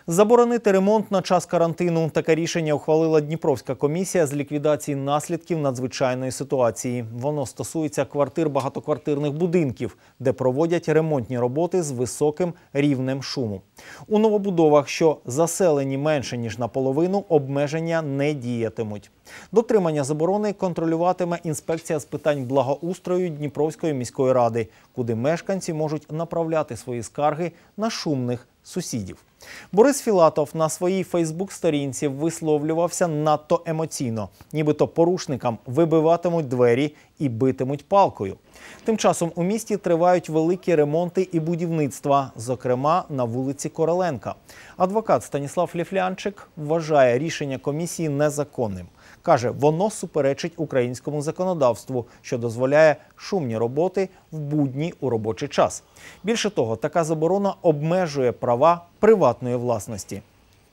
Заборонити ремонт на час карантину. Таке рішення ухвалила Дніпровська комісія з ліквідації наслідків надзвичайної ситуації. Воно стосується квартир багатоквартирних будинків, де проводять ремонтні роботи з високим рівнем шуму. У новобудовах, що заселені менше, ніж наполовину, обмеження не діятимуть. Дотримання заборони контролюватиме інспекція з питань благоустрою Дніпровської міської ради, куди мешканці можуть направляти свої скарги на шумних сусідів. Борис Філатов на своїй фейсбук-сторінці висловлювався надто емоційно, нібито порушникам вибиватимуть двері і битимуть палкою. Тим часом у місті тривають великі ремонти і будівництва, зокрема на вулиці Короленка. Адвокат Станіслав Ліфлянчик вважає рішення комісії незаконним. Каже, воно суперечить українському законодавству, що дозволяє шумні роботи в будні у робочий час. Більше того, така заборона обмежує права приватної власності.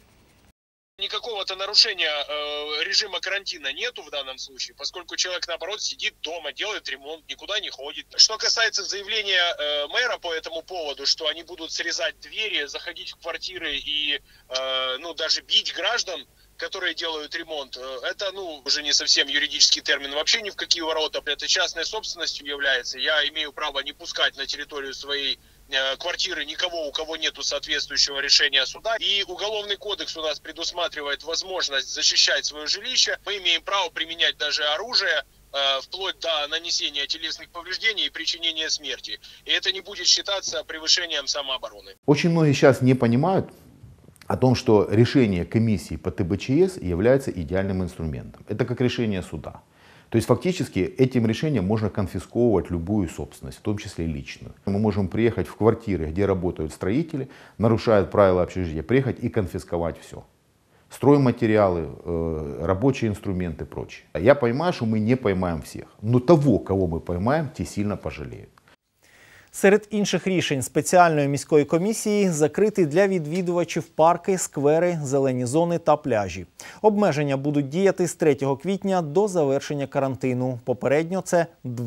Никакого-то нарушения режима карантина нету в данном случае, поскольку человек, наоборот, сидит дома, делает ремонт, никуда не ходит. Что касается заявления мэра по этому поводу, что они будут срезать двери, заходить в квартиры и даже бить граждан, которые делают ремонт, это уже не совсем юридический термин, вообще ни в какие ворота, это частной собственностью является. Я имею право не пускать на территорию своей квартиры никого, у кого нету соответствующего решения суда. И Уголовный кодекс у нас предусматривает возможность защищать свое жилище. Мы имеем право применять даже оружие, вплоть до нанесения телесных повреждений и причинения смерти. И это не будет считаться превышением самообороны. Очень многие сейчас не понимают о том, что решение комиссии по ТБЧС является идеальным инструментом. Это как решение суда. То есть фактически этим решением можно конфисковывать любую собственность, в том числе и личную. Мы можем приехать в квартиры, где работают строители, нарушают правила общежития, приехать и конфисковать все. Стройматериалы, рабочие инструменты и прочее. Я понимаю, что мы не поймаем всех, но того, кого мы поймаем, те сильно пожалеют. Серед інших рішень спеціальної міської комісії – закрити для відвідувачів парки, сквери, зелені зони та пляжі. Обмеження будуть діяти з 3 квітня до завершення карантину. Попередньо це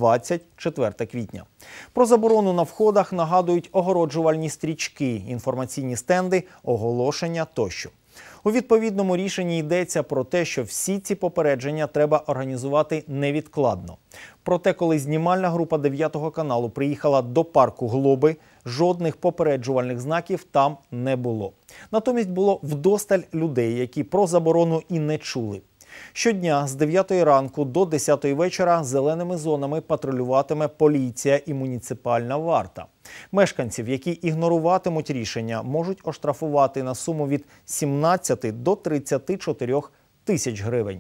24 квітня. Про заборону на входах нагадують огороджувальні стрічки, інформаційні стенди, оголошення тощо. У відповідному рішенні йдеться про те, що всі ці попередження треба організувати невідкладно. Проте, коли знімальна група 9-го каналу приїхала до парку Глоби, жодних попереджувальних знаків там не було. Натомість було вдосталь людей, які про заборону і не чули. Щодня з 9 ранку до 10 вечора зеленими зонами патрулюватиме поліція і муніципальна варта. Мешканців, які ігноруватимуть рішення, можуть оштрафувати на суму від 17 до 34 тисяч гривень.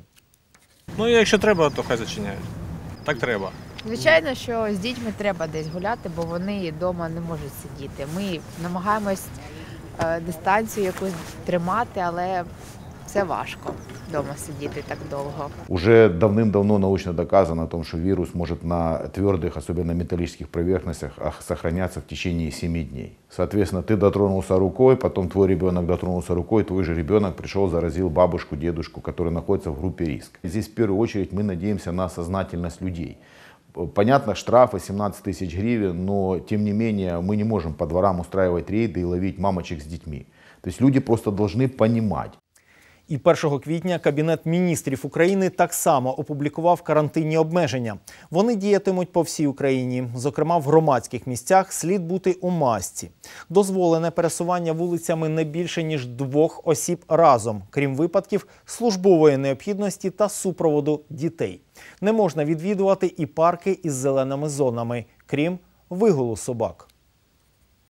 Якщо треба, то хай зачиняють. Так треба. Звичайно, що з дітьми треба десь гуляти, бо вони вдома не можуть сидіти. Ми намагаємось дистанцію якусь тримати, але це важко вдома сидіти так довго. Уже давным-давно научно доказано о том, что вирус может на твердых, особенно металлических поверхностях, сохраняться в течение 7 дней. Соответственно, ты дотронулся рукой, потом твой ребенок дотронулся рукой, твой же ребенок пришел, заразил бабушку, дедушку, которые находятся в группе риска. Здесь в первую очередь мы надеемся на сознательность людей. Понятно, штрафы 17 тысяч гривен, но тем не менее мы не можем по дворам устраивать рейды и ловить мамочек с детьми. То есть люди просто должны понимать. І 1 квітня Кабінет міністрів України так само опублікував карантинні обмеження. Вони діятимуть по всій Україні. Зокрема, в громадських місцях слід бути у масці. Дозволене пересування вулицями не більше, ніж 2 осіб разом, крім випадків службової необхідності та супроводу дітей. Не можна відвідувати і парки із зеленими зонами, крім вигулу собак.